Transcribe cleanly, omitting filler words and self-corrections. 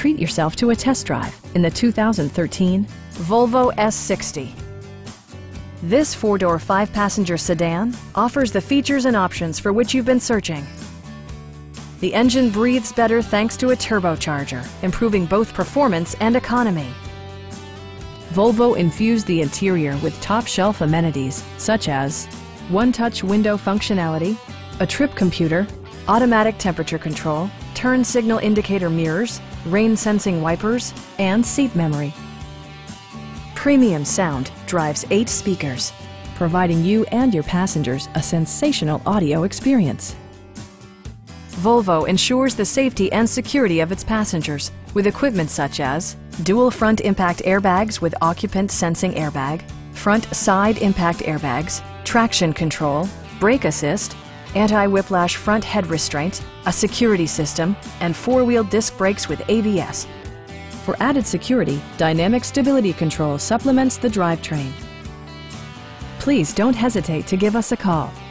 treat yourself to a test drive in the 2013 Volvo S60. This four-door, five-passenger sedan offers the features and options for which you've been searching. The engine breathes better thanks to a turbocharger, improving both performance and economy. Volvo infused the interior with top-shelf amenities such as one-touch window functionality, a trip computer, automatic temperature control, turn signal indicator mirrors, rain-sensing wipers, and seat memory. Premium sound drives 8 speakers, providing you and your passengers a sensational audio experience. Volvo ensures the safety and security of its passengers with equipment such as dual front impact airbags with occupant sensing airbag, front side impact airbags, traction control, brake assist, anti-whiplash front head restraints, a security system, and four-wheel disc brakes with ABS. For added security, dynamic stability control supplements the drivetrain. Please don't hesitate to give us a call.